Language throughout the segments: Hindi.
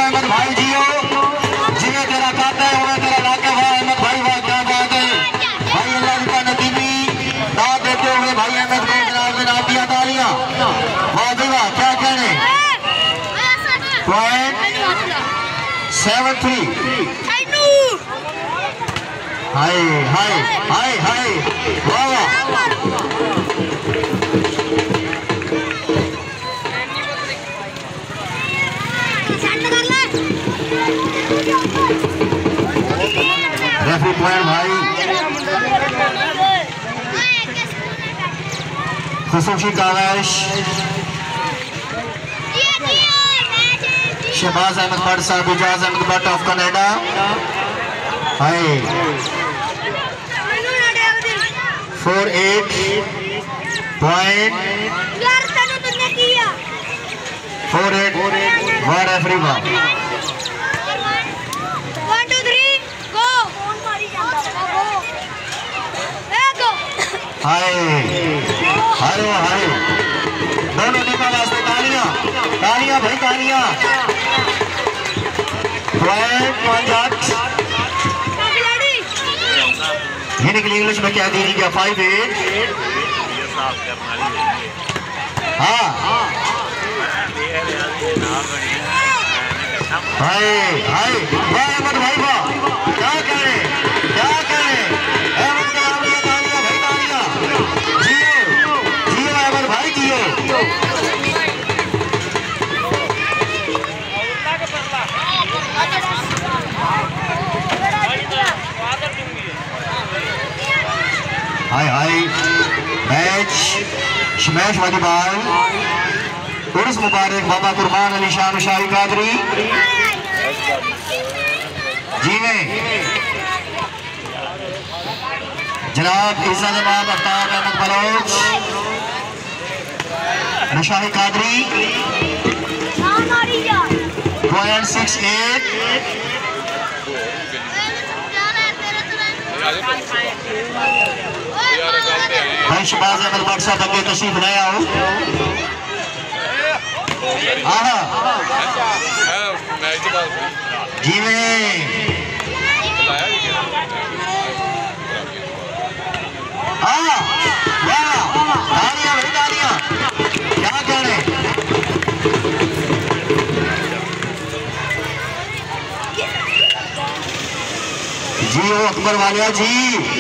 अहमद भाई जियो जियो तेरा खाता है हमें तेरा लाके वाह अहमद भाई वाह क्या बात है भाई अल्लाह का नकीबी दाद देते हुए भाई अहमद को जनाब दिया तालियां वाह भाई वाह क्या कहने 73 हाय हाय हाय हाय वाह वाह रेफरी पॉइंट भाई खुशूसी कावश शहबाज अहमद भट्ट साहब Ijaz Ahmed Bhatt of Canada hi 48 point 48 वाह रेफरी वाह 1 2 3 गो हाय हाय हाय दोनों टीमों वास्ते तालियां तालियां भाई तालियां पॉइंट 5 हिंदी के लिए इंग्लिश में क्या दी गया 5-8 हाँ हाय हाय वाह अहमद भाई वाह क्या करे अहमद का नाम लिया तालियां भाई तालियां जियो जियो अहमद भाई जियो हाय हाय मैच स्मैश वॉलीबॉल उर्स मुबारक बाबा कुर्बान अली शाह शाही कादरी जी में जनाब इज्जत इमाम अफ्ताब अहमद बलोच नशाही कादरी 0.68 भाई शहबाज अहमद भट्ट साहब अगे तशरीफ ले आओ जी में क्या कह रहे जी वो अकबर वालिया जी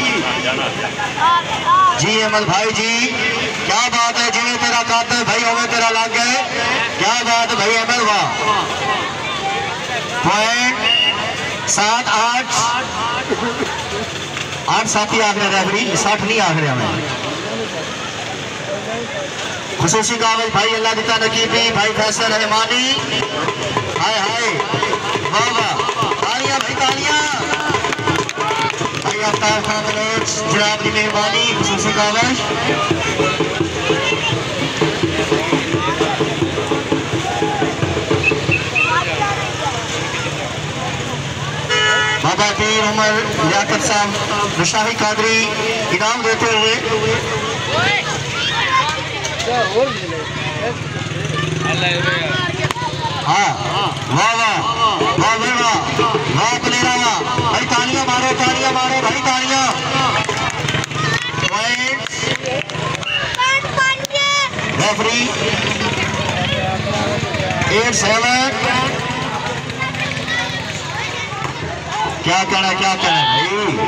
अहमद भाई जी क्या बात है जिन्हें तेरा काते भाई हमें तेरा लग गए क्या बात है भाई अहमद वाह पॉइंट 7-8 8-7 ही आखिर रेफरी 60 नहीं आखिर हमें खुशूसी काबिल भाई अल्लाह दिता नकीबी भाई फैसल रहमानी हाय हाय वाह वाह तालियां भाई तालियां भाई आफ्ताब खान बलोच जनाब की मेहरबानी खुशूसी काबिल बाबा पीर उमर लियाकत साहब नशाही कादरी इनाम देते हुए हाँ वाह वाह वाह भाई वाह वाह पलेरा वाह भाई तालियां मारो भाई तालियां रेफरी 8-7 क्या कहना भाई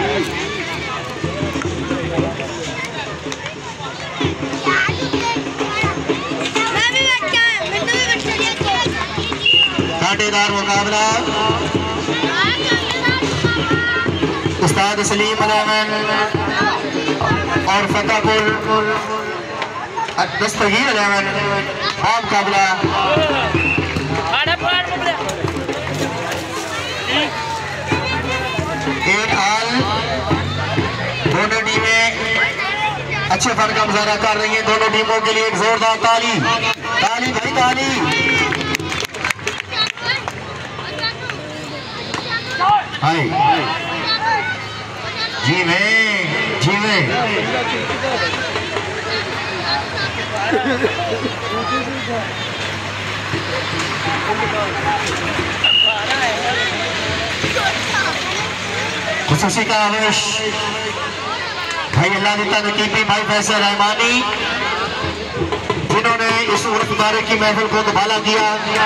कांटेदार मुकाबला उस्ताद सलीम अलैमन और फतेहपुर दस्तगीर अलैमन मुकाबला दोनों टीमें अच्छे फन का मुजाहरा कर रही हैं। दोनों टीमों के लिए एक जोरदार ताली भाई ताली। हाय जी में खुशूसी का आवेश भाई अल्लाह दिता नकीबी भाई फैसल रहमानी, जिन्होंने इस उर्फ मुबारक की महफिल को दुबाला किया।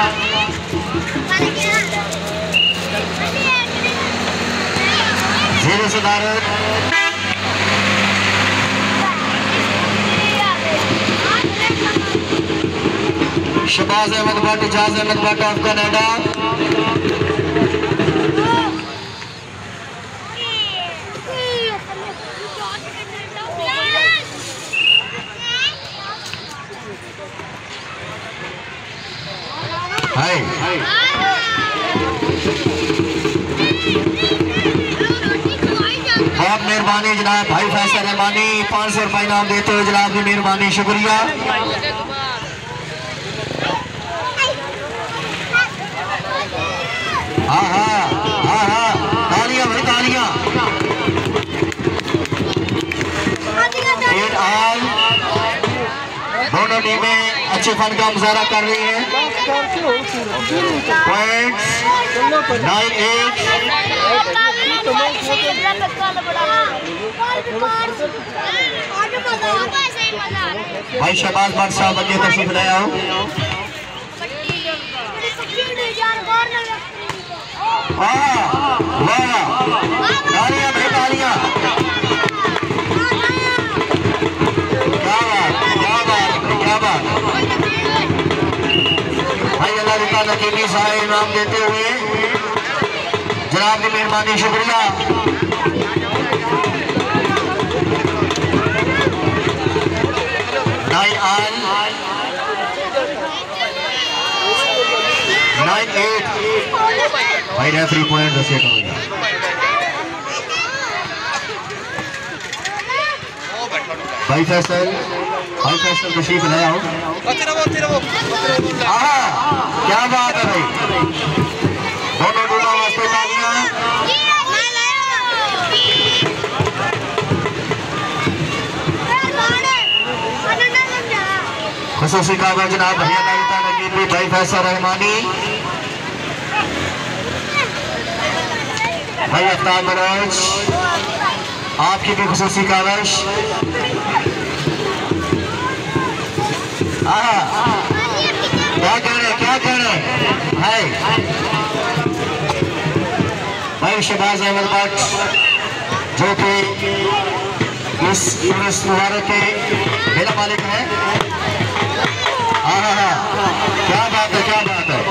जेर सदारत Shahbaz Ahmed Bhatt, Ijaz Ahmed Bhatt of Canada. Hi बहुत मेहरबानी जनाब भाई फैसल रहमानी, 500 रुपये इनाम देते हुए जनाब की मेहरबानी, शुक्रिया। हाँ हाँ हाँ हाँ, तालियां भाई तालियां। दोनों टीमें अच्छे फन का मुजाहरा कर रही हैं। पॉइंट्स 9-8। भाई शहबाज भट्ट साहब आगे तशरीफ ले आओ। वाह वाह, तालियां भाई तालियां। क्या बात क्या बात क्या बात। भाई अल्लाह ताला नकीबी साहब इनाम देते हुए जनाब की मेहरबानी, शुक्रिया। भाई रेफरी पॉइंट दसे करो। भाई फैसल तशरीफ ले आओ। क्या बात है भाई, दोनों टीमों वास्ते तालियां। खुसूसी काबिल जनाब भैया नकीबी भाई फैसल रहमानी, भाई अफ्ताब बलोच, आपकी भी खुसूसी काविश। क्या कहने भाई भाई शहबाज अहमद भट्ट जो कि इस मुबारक के मेरा मालिक है। क्या बात है क्या बात है।